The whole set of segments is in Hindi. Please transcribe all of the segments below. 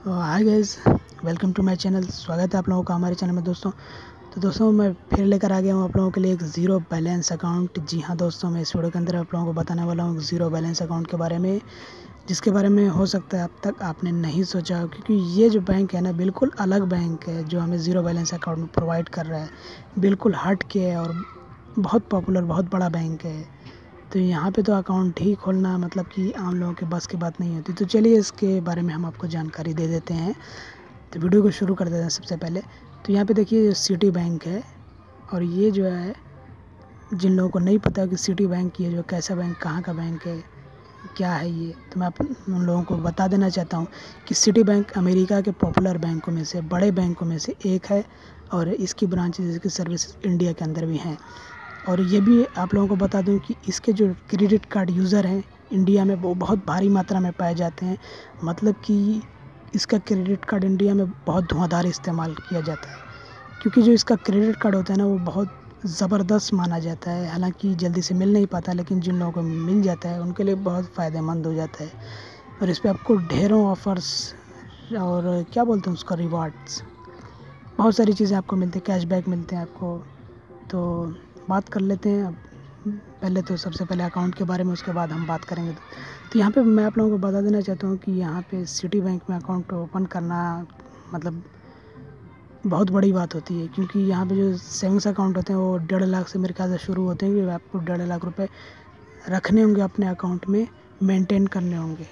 Hi guys, welcome to my channel. स्वागत है आप लोगों का हमारे चैनल में दोस्तों। तो दोस्तों मैं फिर लेकर आ गया हूँ आप लोगों के लिए एक ज़ीरो बैलेंस अकाउंट। जी हाँ दोस्तों, मैं इस वीडियो के अंदर आप लोगों को बताने वाला हूँ ज़ीरो बैलेंस अकाउंट के बारे में, जिसके बारे में हो सकता है अब तक आपने नहीं सोचा हो, क्योंकि ये जो बैंक है ना बिल्कुल अलग बैंक है जो हमें ज़ीरो बैलेंस अकाउंट प्रोवाइड कर रहा है। बिल्कुल हट के है और बहुत पॉपुलर, बहुत बड़ा बैंक है। तो यहाँ पे तो अकाउंट ही खोलना मतलब कि आम लोगों के बस की बात नहीं होती। तो चलिए इसके बारे में हम आपको जानकारी दे देते हैं। तो वीडियो को शुरू कर देते हैं सबसे पहले। तो यहाँ पे देखिए सिटी बैंक है, और ये जो है जिन लोगों को नहीं पता कि सिटी बैंक ये जो कैसा बैंक, कहाँ का बैंक है, क्या है ये, तो मैं उन लोगों को बता देना चाहता हूँ कि सिटी बैंक अमेरिका के पॉपुलर बैंकों में से, बड़े बैंकों में से एक है, और इसकी ब्रांचेज, इसकी सर्विस इंडिया के अंदर भी हैं। और ये भी आप लोगों को बता दूं कि इसके जो क्रेडिट कार्ड यूज़र हैं इंडिया में वो बहुत भारी मात्रा में पाए जाते हैं। मतलब कि इसका क्रेडिट कार्ड इंडिया में बहुत धुआंधार इस्तेमाल किया जाता है, क्योंकि जो इसका क्रेडिट कार्ड होता है ना वो बहुत ज़बरदस्त माना जाता है। हालांकि जल्दी से मिल नहीं पाता, लेकिन जिन लोगों को मिल जाता है उनके लिए बहुत फ़ायदेमंद हो जाता है। और इस पर आपको ढेरों ऑफ़र्स और क्या बोलते हैं उसका, रिवार्ड्स, बहुत सारी चीज़ें आपको मिलती हैं, कैशबैक मिलते हैं आपको। तो बात कर लेते हैं अब। पहले तो सबसे पहले अकाउंट के बारे में, उसके बाद हम बात करेंगे। तो यहाँ पे मैं आप लोगों को बता देना चाहता हूँ कि यहाँ पे सिटी बैंक में अकाउंट ओपन करना मतलब बहुत बड़ी बात होती है, क्योंकि यहाँ पे जो सेविंग्स अकाउंट होते हैं वो 1.5 लाख से मेरे ख्याल से शुरू होते हैं कि आपको 1.5 लाख रुपए रखने होंगे अपने अकाउंट में, मेंटेन करने होंगे।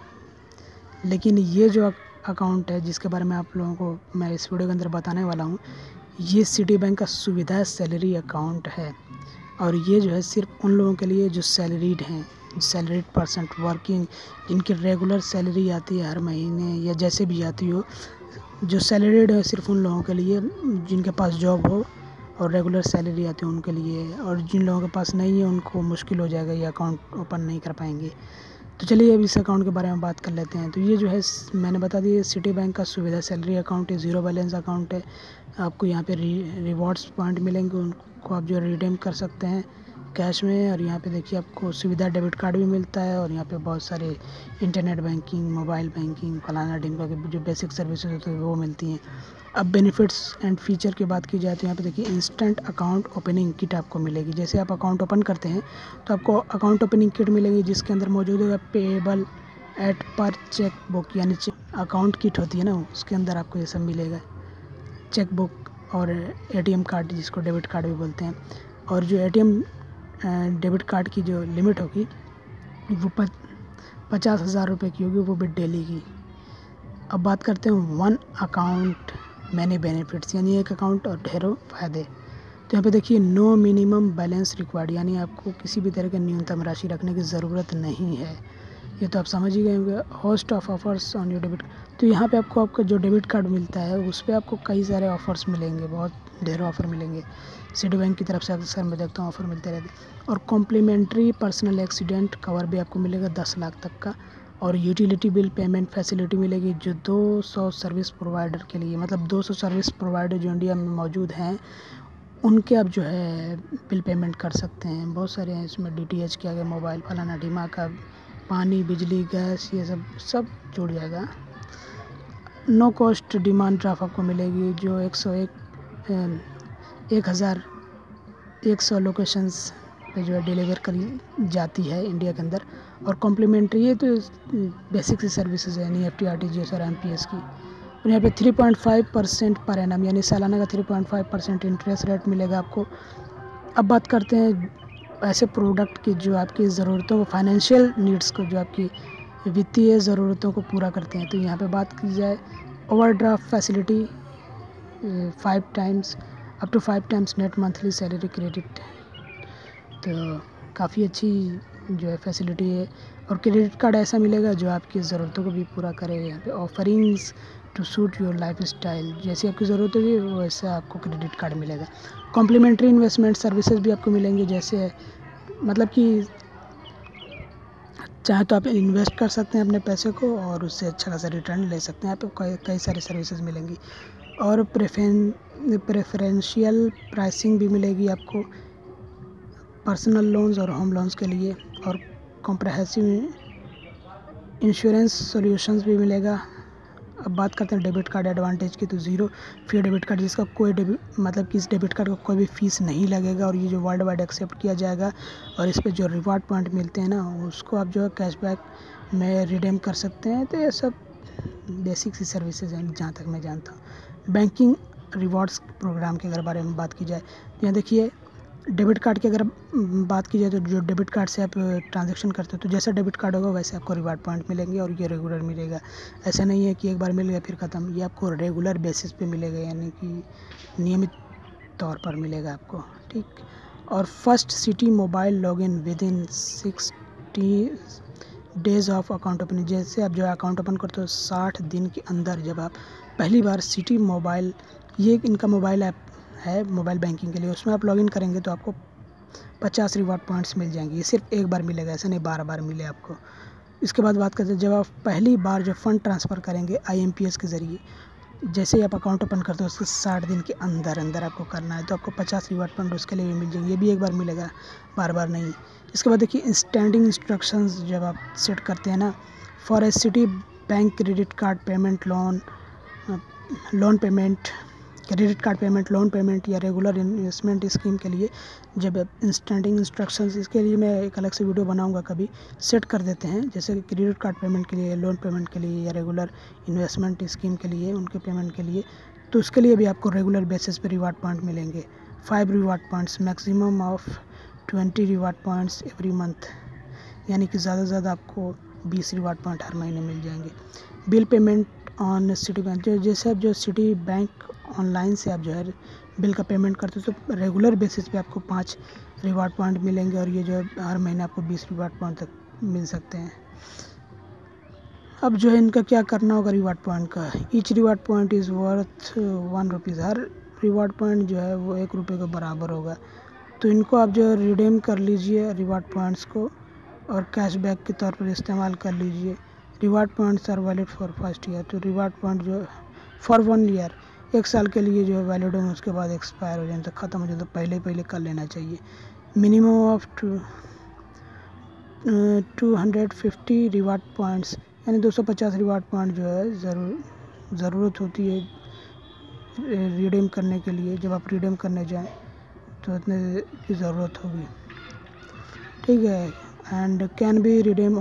लेकिन ये जो अकाउंट है जिसके बारे में आप लोगों को मैं इस वीडियो के अंदर बताने वाला हूँ, ये सिटी बैंक का सुविधा सैलरी अकाउंट है। और ये जो है सिर्फ उन लोगों के लिए जो सैलरीड हैं, सैलरीड पर्सन वर्किंग, जिनकी रेगुलर सैलरी आती है हर महीने या जैसे भी आती हो। जो सैलरीड है सिर्फ उन लोगों के लिए जिनके पास जॉब हो और रेगुलर सैलरी आती है उनके लिए, और जिन लोगों के पास नहीं है उनको मुश्किल हो जाएगा, ये अकाउंट ओपन नहीं कर पाएंगे। तो चलिए अब इस अकाउंट के बारे में बात कर लेते हैं। तो ये जो है मैंने बता दिया, सिटी बैंक का सुविधा सैलरी अकाउंट है, ज़ीरो बैलेंस अकाउंट है। आपको यहाँ पे रिवॉर्ड्स पॉइंट मिलेंगे, उनको आप जो रिडीम कर सकते हैं कैश में। और यहाँ पे देखिए आपको सुविधा डेबिट कार्ड भी मिलता है, और यहाँ पे बहुत सारे इंटरनेट बैंकिंग, मोबाइल बैंकिंग, फलाना ढिमका के जो बेसिक सर्विसेज होती है वो मिलती हैं। अब बेनिफिट्स एंड फीचर की बात की जाए तो यहाँ पे देखिए इंस्टेंट अकाउंट ओपनिंग किट आपको मिलेगी। जैसे आप अकाउंट ओपन करते हैं तो आपको अकाउंट ओपनिंग किट मिलेगी, जिसके अंदर मौजूद होगा payable at par cheque book, यानी अकाउंट किट होती है ना, उसके अंदर आपको ये सब मिलेगा, चेक बुक और एटीएम कार्ड, जिसको डेबिट कार्ड भी बोलते हैं। और जो एटीएम डेबिट कार्ड की जो लिमिट होगी वो 50,000 रुपये की होगी, वो भी डेली की। अब बात करते हैं वन अकाउंट मैनी बेनिफिट्स, यानी एक अकाउंट और ढेरों फ़ायदे। तो यहाँ पे देखिए नो मिनिमम बैलेंस रिक्वायर्ड, यानी आपको किसी भी तरह की न्यूनतम राशि रखने की ज़रूरत नहीं है। ये तो आप समझ ही गए होंगे। Host of offers on your debit, तो यहाँ पे आपको आपका जो डेबिट कार्ड मिलता है उस पर आपको कई सारे ऑफ़र्स मिलेंगे, बहुत ढेरों ऑफ़र मिलेंगे। सिटी बैंक की तरफ से अक्सर मैं देखता हूँ ऑफ़र मिलते रहते हैं। और कॉम्प्लीमेंट्री पर्सनल एक्सीडेंट कवर भी आपको मिलेगा 10 लाख तक का। और यूटिलिटी बिल पेमेंट फैसिलिटी मिलेगी जो 200 सर्विस प्रोवाइडर के लिए, मतलब 200 सर्विस प्रोवाइडर जो इंडिया में मौजूद हैं उनके आप जो है बिल पेमेंट कर सकते हैं। बहुत सारे हैं इसमें, डीटीएच के आगे मोबाइल, फलाना ढिमाका, पानी, बिजली, गैस, ये सब जुड़ जाएगा। नो कॉस्ट डिमांड ड्राफ्ट आपको मिलेगी जो 1,100 लोकेशंस पे जो है डिलीवर करी जाती है इंडिया के अंदर। और कॉम्प्लीमेंट्री, ये तो बेसिक सी सर्विसेज है, NEFT, RTGS और MPS की। और यहाँ पे 3.5% पर एनम, यानी सालाना का 3.5% इंटरेस्ट रेट मिलेगा आपको। अब बात करते हैं ऐसे प्रोडक्ट की जो आपकी ज़रूरतों को, फाइनेंशियल नीड्स को, जो आपकी वित्तीय ज़रूरतों को पूरा करते हैं। तो यहाँ पे बात की जाए overdraft facility 5 times up to 5 times net monthly salary credit, तो काफ़ी अच्छी जो है फैसिलिटी है। और क्रेडिट कार्ड ऐसा मिलेगा जो आपकी ज़रूरतों को भी पूरा करे। यहाँ पे offerings to suit your lifestyle, जैसी आपकी ज़रूरत होगी वैसा आपको क्रेडिट कार्ड मिलेगा। कॉम्प्लीमेंट्री इन्वेस्टमेंट सर्विसेज भी आपको मिलेंगे, जैसे मतलब कि चाहे तो आप इन्वेस्ट कर सकते हैं अपने पैसे को और उससे अच्छा खासा रिटर्न ले सकते हैं। यहाँ पे कई सारी सर्विसेज मिलेंगी। और प्रेफरेंशियल प्राइसिंग भी मिलेगी आपको पर्सनल लोन्स और होम लोन्स के लिए। और कॉम्प्रहेंसिव इंश्योरेंस सॉल्यूशंस भी मिलेगा। अब बात करते हैं डेबिट कार्ड एडवांटेज की, तो ज़ीरो फी डेबिट कार्ड, जिसका कोई मतलब कि इस डेबिट कार्ड का कोई भी फीस नहीं लगेगा और ये जो वर्ल्ड वाइड एक्सेप्ट किया जाएगा। और इस पर जो रिवार्ड पॉइंट मिलते हैं ना, उसको आप जो है कैशबैक में रिडीम कर सकते हैं। तो ये सब बेसिक सी सर्विसेज हैं जहाँ तक मैं जानता हूँ। बैंकिंग रिवॉर्ड्स प्रोग्राम के अगर बारे में बात की जाए, तो यहाँ देखिए डेबिट कार्ड की अगर बात की जाए तो जो डेबिट कार्ड से आप ट्रांजैक्शन करते हो, तो जैसा डेबिट कार्ड होगा वैसे आपको रिवार्ड पॉइंट मिलेंगे और ये रेगुलर मिलेगा। ऐसा नहीं है कि एक बार मिल गया फिर ख़त्म, ये आपको रेगुलर बेसिस पे मिलेगा, यानी कि नियमित तौर पर मिलेगा आपको, ठीक। और first Citi mobile login within 60 days of account opening, जैसे आप जो है अकाउंट ओपन करते हो 60 दिन के अंदर जब आप पहली बार सिटी मोबाइल, ये इनका मोबाइल ऐप है मोबाइल बैंकिंग के लिए, उसमें आप लॉगिन करेंगे तो आपको 50 रिवार्ड पॉइंट्स मिल जाएंगे। ये सिर्फ एक बार मिलेगा, ऐसा नहीं 12 बार मिले आपको। इसके बाद बात करते हैं जब आप पहली बार जो फ़ंड ट्रांसफ़र करेंगे IMPS के ज़रिए, जैसे ही आप अकाउंट ओपन करते हो उसके 60 दिन के अंदर आपको करना है, तो आपको 50 रिवार्ड पॉइंट उसके लिए भी मिल जाएंगे। ये भी एक बार मिलेगा, बार बार नहीं। इसके बाद देखिए स्टैंडिंग इंस्ट्रक्शंस जब आप सेट करते हैं ना, for a Citi bank credit card payment, loan payment, credit card payment, loan payment या रेगुलर इन्वेस्टमेंट स्कीम के लिए जब स्टैंडिंग इंस्ट्रक्शंस, इसके लिए मैं एक अलग से वीडियो बनाऊंगा कभी, सेट कर देते हैं। जैसे कि क्रेडिट कार्ड पेमेंट के लिए, लोन पेमेंट के लिए या रेगुलर इन्वेस्टमेंट स्कीम के लिए, उनके पेमेंट के लिए, तो उसके लिए भी आपको रेगुलर बेसिस पे रिवार्ड पॉइंट मिलेंगे। 5 reward points, maximum of 20 reward points every month, यानी कि ज़्यादा से ज़्यादा आपको 20 रिवार्ड पॉइंट हर महीने मिल जाएंगे। Bill payment on Citi bank, जो जैसे आप जो सिटी बैंक ऑनलाइन से आप जो है बिल का पेमेंट करते हो तो रेगुलर बेसिस पे आपको 5 रिवार्ड पॉइंट मिलेंगे और ये जो हर महीने आपको 20 रिवार्ड पॉइंट तक मिल सकते हैं। अब जो है इनका क्या करना होगा रिवार्ड पॉइंट का, each reward point is worth 1 rupees, हर रिवार्ड पॉइंट जो है वो 1 रुपये के बराबर होगा। तो इनको आप जो रिडीम कर लीजिए रिवार्ड पॉइंट्स को और कैशबैक के तौर पर इस्तेमाल कर लीजिए। Reward points are valid for first year, तो रिवार्ड पॉइंट जो फॉर 1 ईयर, 1 साल के लिए जो है वैलिड होंगे, उसके बाद एक्सपायर हो जाए तो ख़त्म हो जाए, तो पहले कर लेना चाहिए। मिनिमम ऑफ 250 रिवार्ड पॉइंट्स, यानी 250 रिवार्ड पॉइंट जो है ज़रूरत होती है रिडीम करने के लिए। जब आप रिडीम करने जाएं तो इतने की ज़रूरत होगी, ठीक है। And can be redeem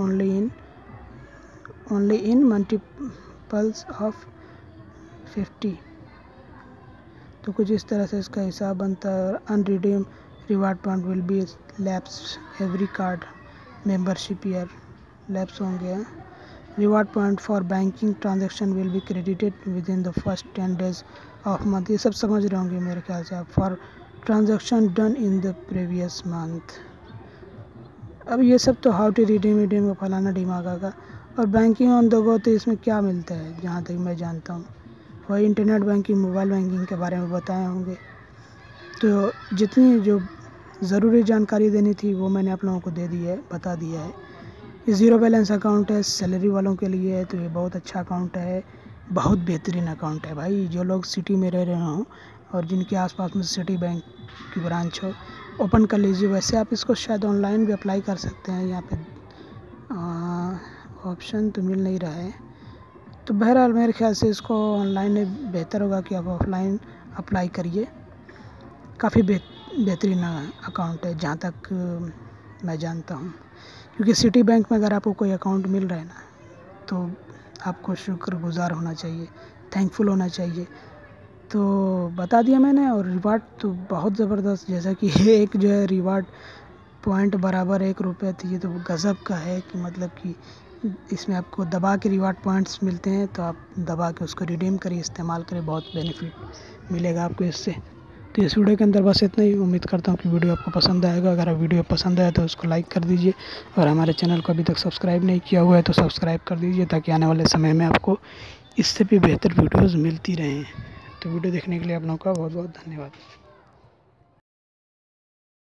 only in multiples of 50, तो कुछ इस तरह से इसका हिसाब बनता है। और unredeem reward point will be lapse every card membership year, lapse होंगे। Reward point for banking transaction will be credited within the first 10 days of month, ये सब समझ रहे होंगे मेरे ख्याल से आप। For transaction done in the previous month, अब ये सब तो हाउ टू रिडीम फलाना ढिमाका का। और बैंकिंग ऑन द गो, तो इसमें क्या मिलता है जहाँ तक मैं जानता हूँ, वही इंटरनेट बैंकिंग, मोबाइल बैंकिंग के बारे में बताए होंगे। तो जितनी जो ज़रूरी जानकारी देनी थी वो मैंने आप लोगों को दे दी है, बता दिया है। ये ज़ीरो बैलेंस अकाउंट है, सैलरी वालों के लिए है, तो ये बहुत अच्छा अकाउंट है, बहुत बेहतरीन अकाउंट है भाई। जो लोग सिटी में रह रहे हों और जिनके आसपास में सिटी बैंक की ब्रांच हो, ओपन कर लीजिए। वैसे आप इसको शायद ऑनलाइन भी अप्लाई कर सकते हैं, यहाँ पे ऑप्शन तो मिल नहीं रहा है। तो बहरहाल मेरे ख्याल से इसको ऑनलाइन बेहतर होगा कि आप ऑफलाइन अप्लाई करिए। काफ़ी बेहतरीन अकाउंट है जहाँ तक मैं जानता हूँ, क्योंकि सिटी बैंक में अगर आपको कोई अकाउंट मिल रहा है ना, तो आपको शुक्रगुजार होना चाहिए, थैंकफुल होना चाहिए। तो बता दिया मैंने। और रिवार्ड तो बहुत ज़बरदस्त, जैसा कि एक जो है रिवार्ड पॉइंट बराबर 1 रुपये, तो ये तो गज़ब का है कि मतलब कि इसमें आपको दबा के रिवार्ड पॉइंट्स मिलते हैं, तो आप दबा के उसको रिडीम करिए, इस्तेमाल करिए, बहुत बेनिफिट मिलेगा आपको इससे। तो इस वीडियो के अंदर बस इतना ही। उम्मीद करता हूँ कि वीडियो आपको पसंद आएगा। अगर वीडियो पसंद आए तो उसको लाइक कर दीजिए, और हमारे चैनल को अभी तक सब्सक्राइब नहीं किया हुआ है तो सब्सक्राइब कर दीजिए, ताकि आने वाले समय में आपको इससे भी बेहतर वीडियोज़ मिलती रहें। तो वीडियो देखने के लिए आप लोगों का बहुत बहुत धन्यवाद।